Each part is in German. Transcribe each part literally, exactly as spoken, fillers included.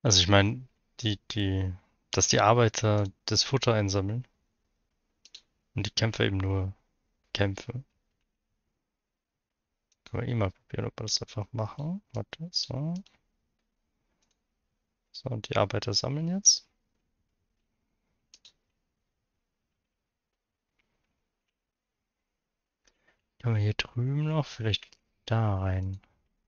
Also ich meine, die, die, dass die Arbeiter das Futter einsammeln und die Kämpfer eben nur Kämpfe. Können wir eh mal probieren, ob wir das einfach machen. Warte, so. So, und die Arbeiter sammeln jetzt. Können wir hier drüben noch vielleicht da rein?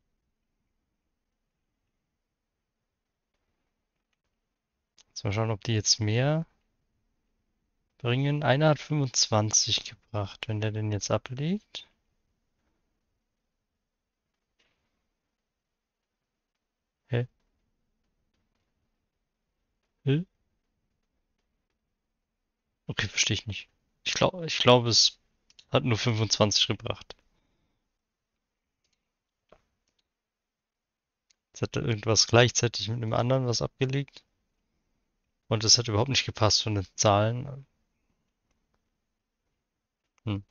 Jetzt mal schauen, ob die jetzt mehr bringen. Einer hat fünfundzwanzig gebracht. Wenn der den jetzt ablegt. Hä? Hä? Okay, verstehe ich nicht. Ich glaube, ich glaube, es hat nur fünfundzwanzig gebracht. Jetzt hat er irgendwas gleichzeitig mit dem anderen was abgelegt. Und es hat überhaupt nicht gepasst von den Zahlen. Hm.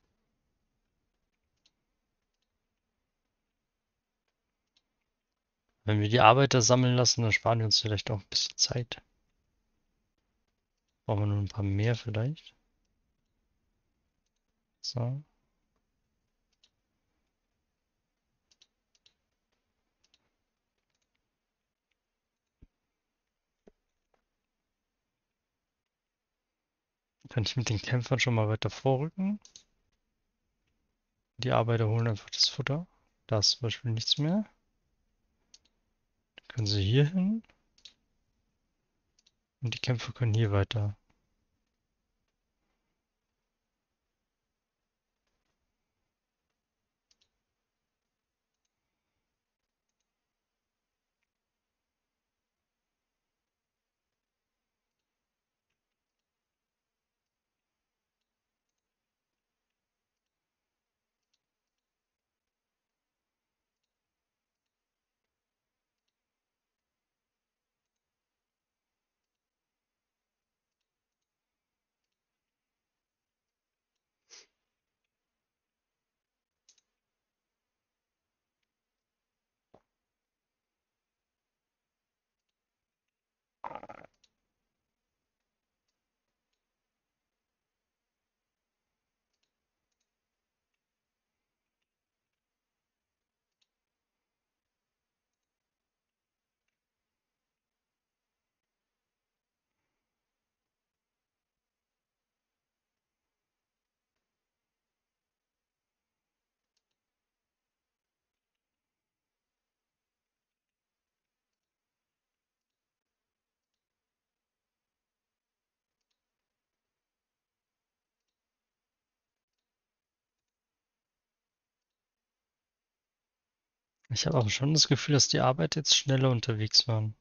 Wenn wir die Arbeiter sammeln lassen, dann sparen wir uns vielleicht auch ein bisschen Zeit. Brauchen wir nur ein paar mehr vielleicht. So. Kann ich mit den Kämpfern schon mal weiter vorrücken? Die Arbeiter holen einfach das Futter. Da ist zum Beispiel nichts mehr. Dann können sie hier hin. Und die Kämpfer können hier weiter. Ich habe aber schon das Gefühl, dass die Arbeiter jetzt schneller unterwegs waren.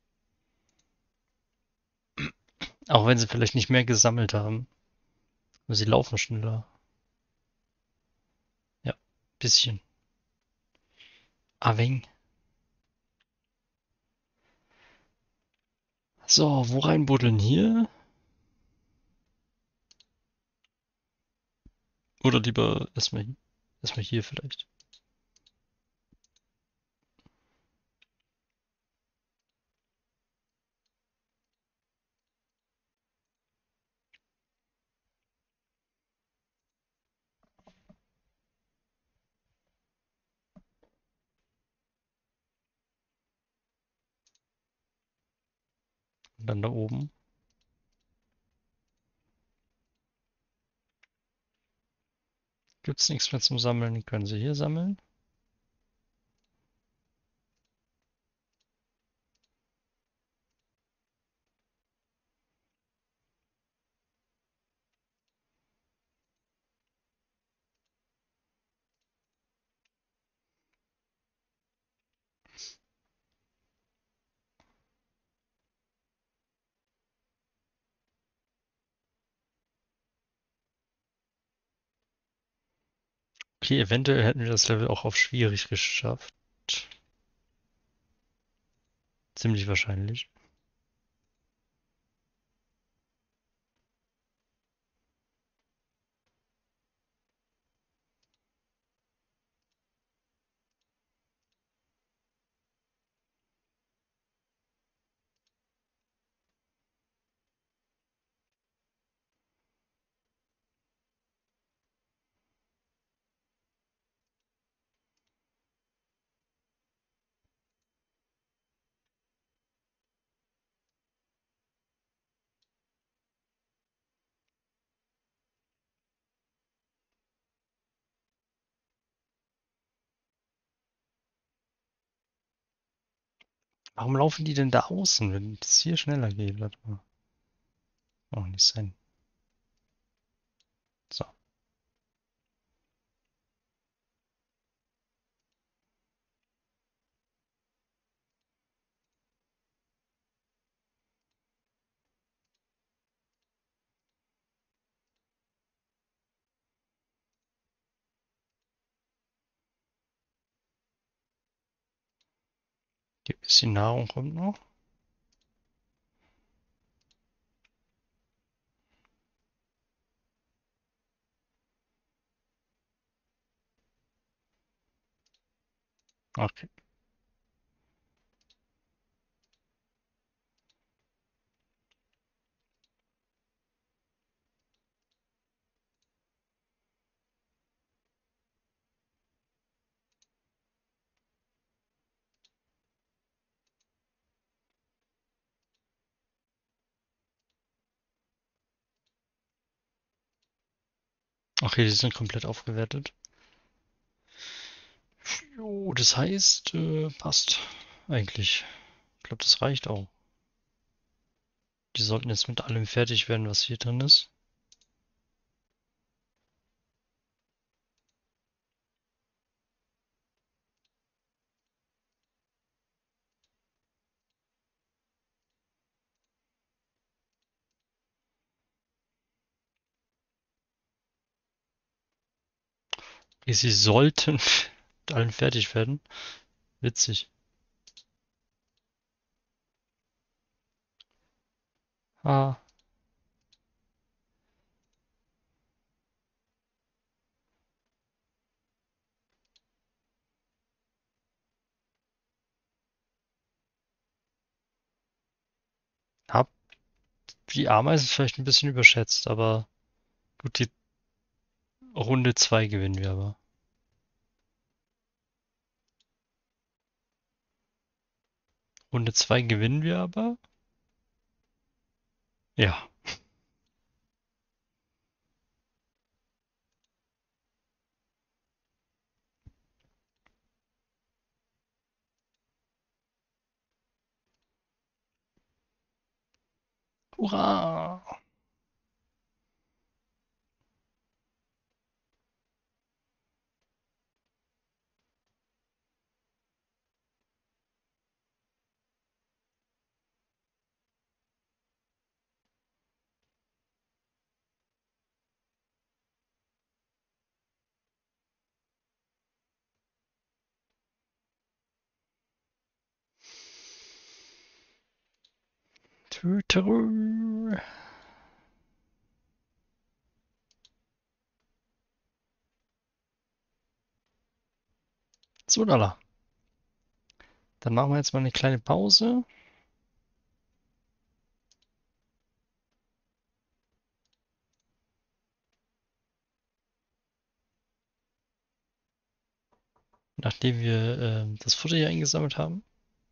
Auch wenn sie vielleicht nicht mehr gesammelt haben. Aber sie laufen schneller. Ja, bisschen. Aveng. So, wo reinbuddeln? Hier? Oder lieber erstmal erstmal hier vielleicht. Und dann da oben. Gibt's nichts mehr zum Sammeln? Können sie hier sammeln? Okay, eventuell hätten wir das Level auch auf schwierig geschafft. Ziemlich wahrscheinlich. Warum laufen die denn da außen, wenn es hier schneller geht? Warte mal. Auch nicht sein. So. Hier ein bisschen Nahrung kommt noch. Okay. Okay, die sind komplett aufgewertet. Jo, das heißt, äh, passt eigentlich. Ich glaube, das reicht auch. Die sollten jetzt mit allem fertig werden, was hier drin ist. Sie sollten mit allem fertig werden. Witzig. Ah, hab die Ameisen vielleicht ein bisschen überschätzt, aber gut, die Runde zwei gewinnen wir aber. Runde zwei gewinnen wir aber? Ja. Hurra! Tüterü. So, lala. Dann machen wir jetzt mal eine kleine Pause. Nachdem wir äh, das Futter hier eingesammelt haben.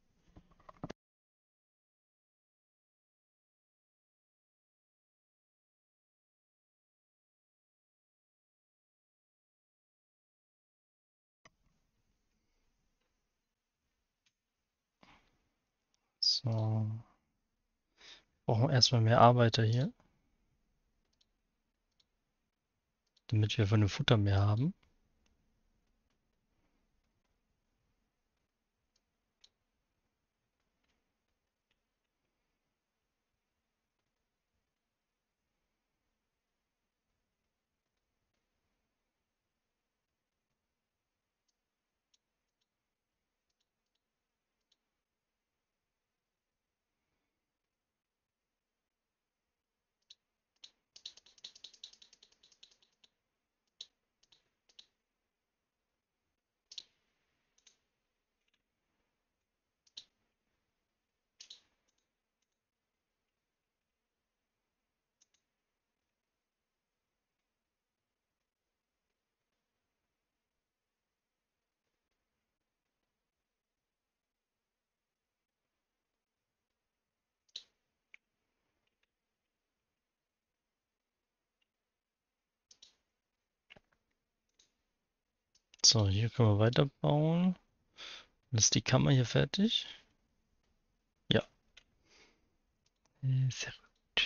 So. Brauchen wir erstmal mehr Arbeiter hier, damit wir von dem Futter mehr haben. So, hier können wir weiterbauen. Dann ist die Kammer hier fertig. Äh, Sehr gut.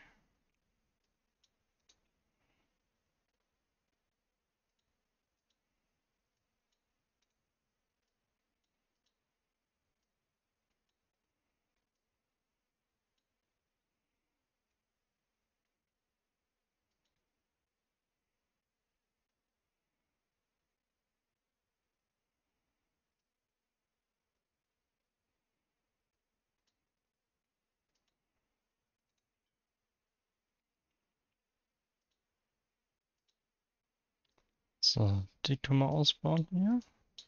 So, die können wir ausbauen hier.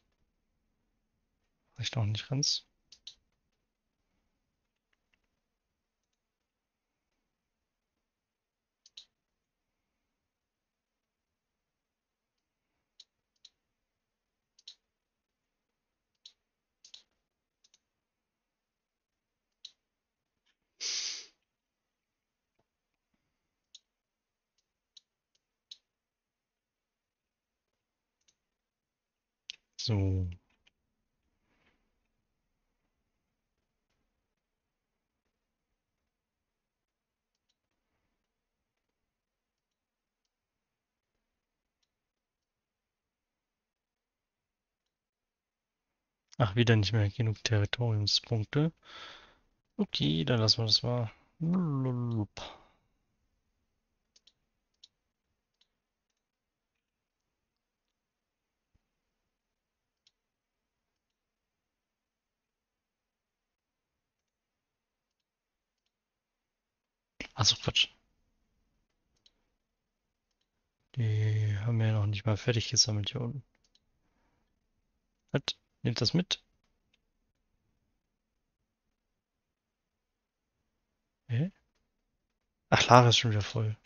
Reicht auch nicht ganz. So. Ach, wieder nicht mehr genug Territoriumspunkte. Okay, dann lassen wir das mal. Lululup. Achso, Quatsch. Die haben wir ja noch nicht mal fertig gesammelt hier unten. Halt, nehmt das mit. Hä? Ach, Lara ist schon wieder voll.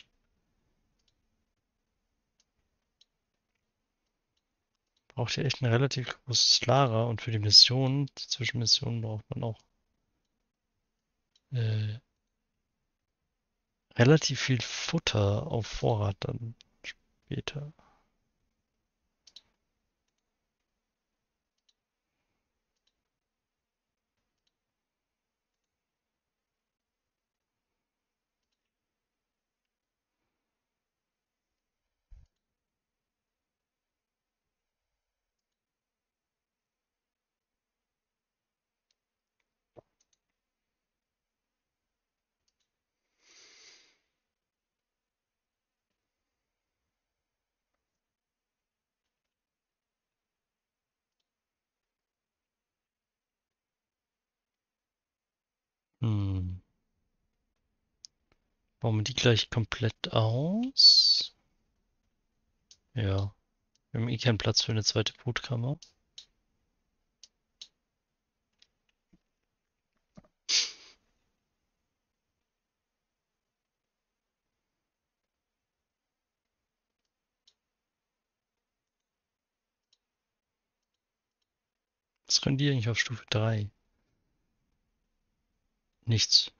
Braucht ihr echt ein relativ großes Lara und für die Mission, die Zwischenmissionen braucht man auch äh, relativ viel Futter auf Vorrat dann später. Hm. Bauen wir die gleich komplett aus? Ja. Wir haben eh keinen Platz für eine zweite Brutkammer. Was können die eigentlich auf Stufe drei? Nichts.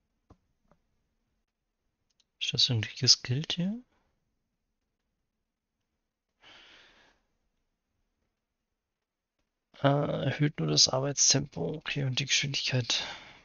Ist das irgendwie geskillt hier? Äh, erhöht nur das Arbeitstempo. Okay, und die Geschwindigkeit.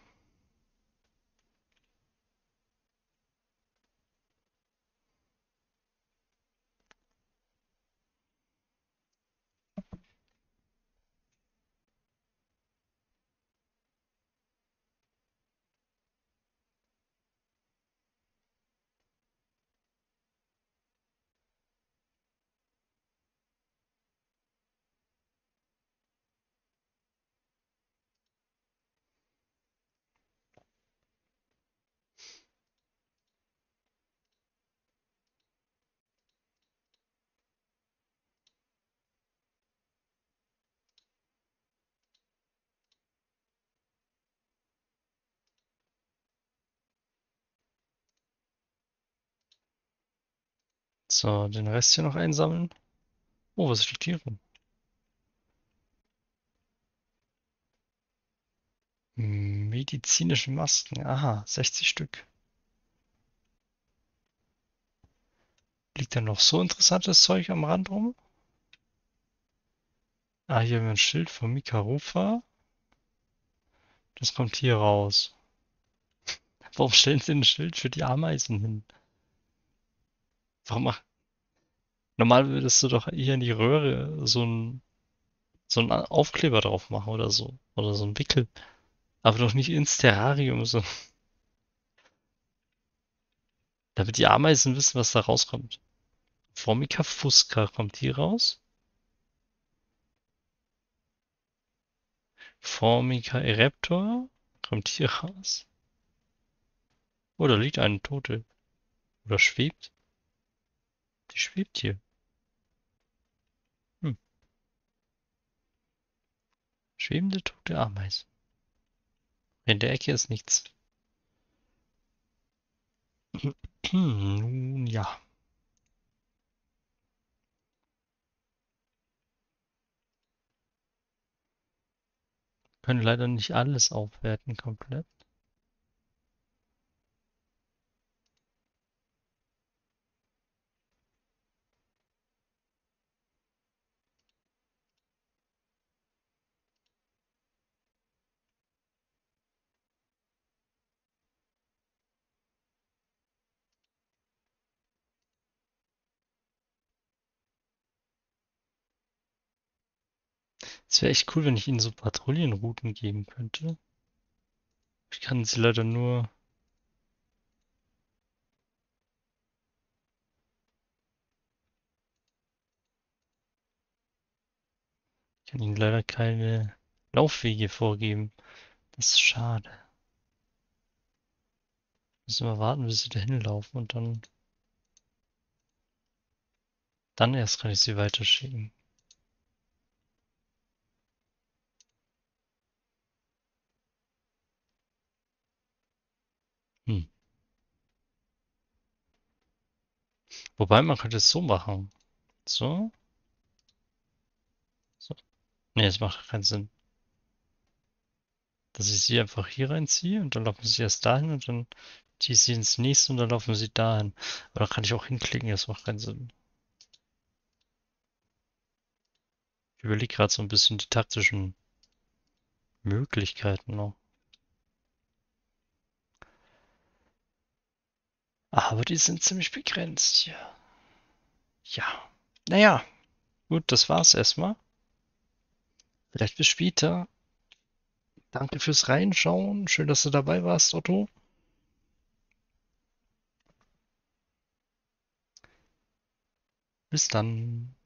So, den Rest hier noch einsammeln. Oh, was liegt hier rum? Medizinische Masken. Aha, sechzig Stück. Liegt da noch so interessantes Zeug am Rand rum? Ah, hier haben wir ein Schild von Mikarufa. Das kommt hier raus. Warum stellen sie ein Schild für die Ameisen hin? Warum mach... Normal würdest du doch hier in die Röhre so ein, so einen Aufkleber drauf machen oder so. Oder so ein Wickel. Aber doch nicht ins Terrarium so. Damit die Ameisen wissen, was da rauskommt. Formica fusca kommt hier raus. Formica ereptor kommt hier raus. Oh, da liegt eine Tote. Oder schwebt. Die schwebt hier. Hm. Schwebende tote Ameisen. In der Ecke ist nichts. Nun ja. Können leider nicht alles aufwerten komplett. Es wäre echt cool, wenn ich ihnen so Patrouillenrouten geben könnte. Ich kann sie leider nur... Ich kann ihnen leider keine Laufwege vorgeben. Das ist schade. Müssen wir warten, bis sie dahin laufen und dann... Dann erst kann ich sie weiterschicken. Hm. Wobei, man könnte es so machen. So. So. Nee, es macht keinen Sinn. Dass ich sie einfach hier reinziehe und dann laufen sie erst dahin und dann ziehe ich sie ins nächste und dann laufen sie dahin. Aber da kann ich auch hinklicken, das macht keinen Sinn. Ich überlege gerade so ein bisschen die taktischen Möglichkeiten noch. Aber die sind ziemlich begrenzt hier. Ja. Naja, gut, das war's erstmal. Vielleicht bis später. Danke fürs Reinschauen. Schön, dass du dabei warst, Otto. Bis dann.